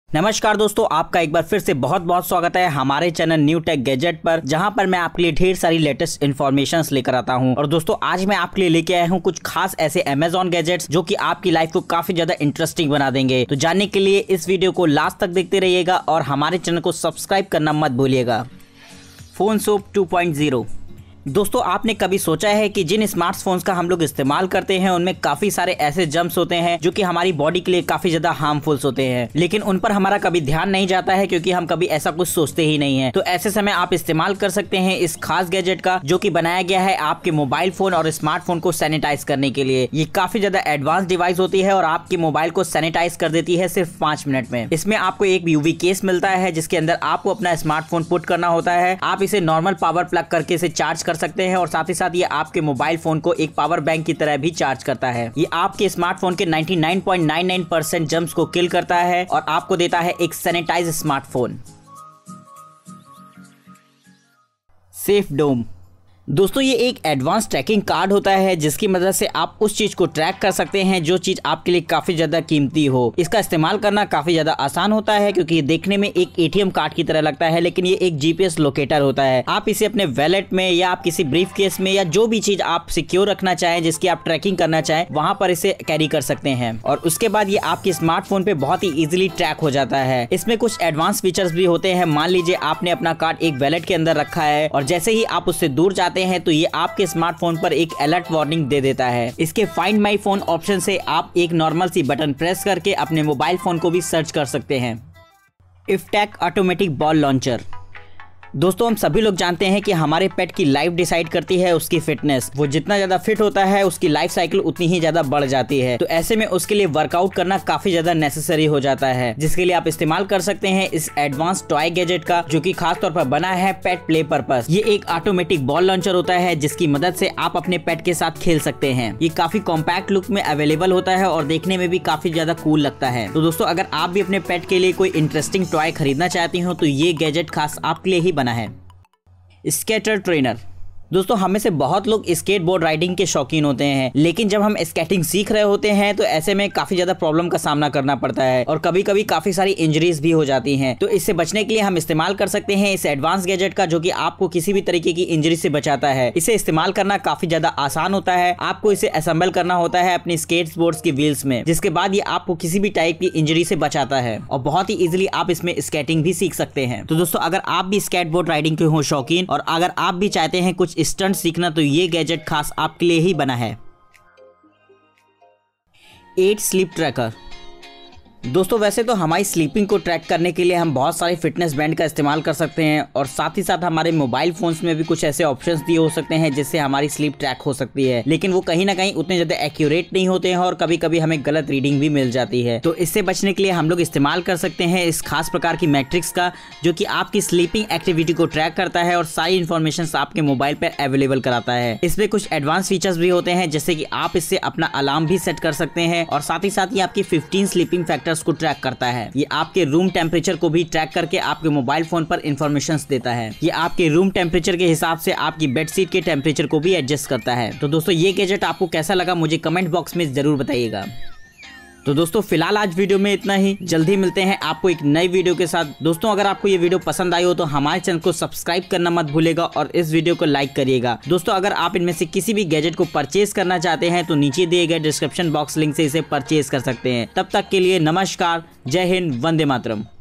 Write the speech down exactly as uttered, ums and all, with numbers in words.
नमस्कार दोस्तों, आपका एक बार फिर से बहुत बहुत स्वागत है हमारे चैनल न्यू टेक गैजेट पर, जहां पर मैं आपके लिए ढेर सारी लेटेस्ट इन्फॉर्मेशंस लेकर आता हूं। और दोस्तों आज मैं आपके लिए लेके आया हूं कुछ खास ऐसे अमेजॉन गैजेट्स जो कि आपकी लाइफ को काफी ज्यादा इंटरेस्टिंग बना देंगे। तो जानने के लिए इस वीडियो को लास्ट तक देखते रहिएगा और हमारे चैनल को सब्सक्राइब करना मत भूलिएगा। Phone soap two point zero. दोस्तों आपने कभी सोचा है कि जिन स्मार्टफोन्स का हम लोग इस्तेमाल करते हैं उनमें काफी सारे ऐसे जर्म्स होते हैं जो कि हमारी बॉडी के लिए काफी ज्यादा हार्मफुल्स होते हैं, लेकिन उन पर हमारा कभी ध्यान नहीं जाता है क्योंकि हम कभी ऐसा कुछ सोचते ही नहीं है। तो ऐसे समय आप इस्तेमाल कर सकते हैं इस खास गैजेट का जो कि बनाया गया है आपके मोबाइल फोन और स्मार्टफोन को सैनिटाइज करने के लिए। ये काफी ज्यादा एडवांस डिवाइस होती है और आपके मोबाइल को सैनिटाइज कर देती है सिर्फ पांच मिनट में। इसमें आपको एक यूवी केस मिलता है जिसके अंदर आपको अपना स्मार्टफोन पुट करना होता है। आप इसे नॉर्मल पावर प्लग करके इसे चार्ज कर सकते हैं और साथ ही साथ ये आपके मोबाइल फोन को एक पावर बैंक की तरह भी चार्ज करता है। ये आपके स्मार्टफोन के निन्यानवे पॉइंट नौ नौ परसेंट जर्म्स को किल करता है और आपको देता है एक सैनिटाइज स्मार्टफोन। सेफ डोम। दोस्तों ये एक एडवांस ट्रैकिंग कार्ड होता है जिसकी मदद से आप उस चीज को ट्रैक कर सकते हैं जो चीज आपके लिए काफी ज्यादा कीमती हो। इसका इस्तेमाल करना काफी ज्यादा आसान होता है क्योंकि ये देखने में एक एटीएम कार्ड की तरह लगता है, लेकिन ये एक जीपीएस लोकेटर होता है। आप इसे अपने वैलेट में या आप किसी ब्रीफ केस में या जो भी चीज आप सिक्योर रखना चाहें जिसकी आप ट्रैकिंग करना चाहें वहां पर इसे कैरी कर सकते हैं और उसके बाद ये आपके स्मार्टफोन पे बहुत ही इजिली ट्रैक हो जाता है। इसमें कुछ एडवांस फीचर्स भी होते हैं। मान लीजिए आपने अपना कार्ड एक वैलेट के अंदर रखा है और जैसे ही आप उससे दूर जाते हैं तो ये आपके स्मार्टफोन पर एक अलर्ट वार्निंग दे देता है। इसके फाइंड माई फोन ऑप्शन से आप एक नॉर्मल सी बटन प्रेस करके अपने मोबाइल फोन को भी सर्च कर सकते हैं। इफ्टैक ऑटोमेटिक बॉल लॉन्चर। दोस्तों हम सभी लोग जानते हैं कि हमारे पेट की लाइफ डिसाइड करती है उसकी फिटनेस। वो जितना ज्यादा फिट होता है उसकी लाइफ साइकिल उतनी ही ज्यादा बढ़ जाती है। तो ऐसे में उसके लिए वर्कआउट करना काफी ज्यादा नेसेसरी हो जाता है, जिसके लिए आप इस्तेमाल कर सकते हैं इस एडवांस टॉय गैजेट का जो कि खास तौर पर बना है पेट प्ले पर्पस। ये एक ऑटोमेटिक बॉल लॉन्चर होता है जिसकी मदद से आप अपने पेट के साथ खेल सकते हैं। ये काफी कॉम्पैक्ट लुक में अवेलेबल होता है और देखने में भी काफी ज्यादा कूल लगता है। तो दोस्तों अगर आप भी अपने पेट के लिए कोई इंटरेस्टिंग टॉय खरीदना चाहती हो तो ये गैजेट खास आपके लिए ही बना है। Skater trainer. दोस्तों हमें से बहुत लोग स्केटबोर्ड राइडिंग के शौकीन होते हैं, लेकिन जब हम स्केटिंग सीख रहे होते हैं तो ऐसे में काफी ज्यादा प्रॉब्लम का सामना करना पड़ता है और कभी कभी काफी सारी इंजरीज भी हो जाती हैं। तो इससे बचने के लिए हम इस्तेमाल कर सकते हैं इस एडवांस गैजेट का जो कि आपको किसी भी तरीके की इंजरी से बचाता है। इसे इस्तेमाल करना काफी ज्यादा आसान होता है। आपको इसे असेंबल करना होता है अपनी स्केटबोर्ड्स की व्हील्स में, जिसके बाद ये आपको किसी भी टाइप की इंजरी से बचाता है और बहुत ही इजिली आप इसमें स्केटिंग भी सीख सकते हैं। तो दोस्तों अगर आप भी स्केटबोर्ड राइडिंग के हो शौकीन और अगर आप भी चाहते हैं कुछ स्टंट सीखना तो ये गैजेट खास आपके लिए ही बना है। Eight sleep tracker. दोस्तों वैसे तो हमारी स्लीपिंग को ट्रैक करने के लिए हम बहुत सारे फिटनेस बैंड का इस्तेमाल कर सकते हैं और साथ ही साथ हमारे मोबाइल फोन्स में भी कुछ ऐसे ऑप्शंस दिए हो सकते हैं जिससे हमारी स्लीप ट्रैक हो सकती है, लेकिन वो कहीं ना कहीं उतने ज्यादा एक्यूरेट नहीं होते हैं और कभी कभी हमें गलत रीडिंग भी मिल जाती है। तो इससे बचने के लिए हम लोग इस्तेमाल कर सकते हैं इस खास प्रकार की मैट्रिक्स का जो कि आपकी स्लीपिंग एक्टिविटी को ट्रैक करता है और सारी इन्फॉर्मेशन आपके मोबाइल पर अवेलेबल कराता है। इसमें कुछ एडवांस फीचर्स भी होते हैं जैसे कि आप इससे अपना अलार्म भी सेट कर सकते हैं और साथ ही साथ ये आपकी फिफ्टीन स्लीपिंग फैक्टर्स को ट्रैक करता है। ये आपके रूम टेम्परेचर को भी ट्रैक करके आपके मोबाइल फोन पर इंफॉर्मेशंस देता है। ये आपके रूम टेम्परेचर के हिसाब से आपकी बेडशीट के टेम्परेचर को भी एडजस्ट करता है। तो दोस्तों ये गैजेट आपको कैसा लगा मुझे कमेंट बॉक्स में जरूर बताइएगा। तो दोस्तों फिलहाल आज वीडियो में इतना ही। जल्दी मिलते हैं आपको एक नई वीडियो के साथ। दोस्तों अगर आपको ये वीडियो पसंद आई हो तो हमारे चैनल को सब्सक्राइब करना मत भूलिएगा और इस वीडियो को लाइक करिएगा। दोस्तों अगर आप इनमें से किसी भी गैजेट को परचेज करना चाहते हैं तो नीचे दिए गए डिस्क्रिप्शन बॉक्स लिंक से इसे परचेज कर सकते हैं। तब तक के लिए नमस्कार, जय हिंद, वंदे मातरम।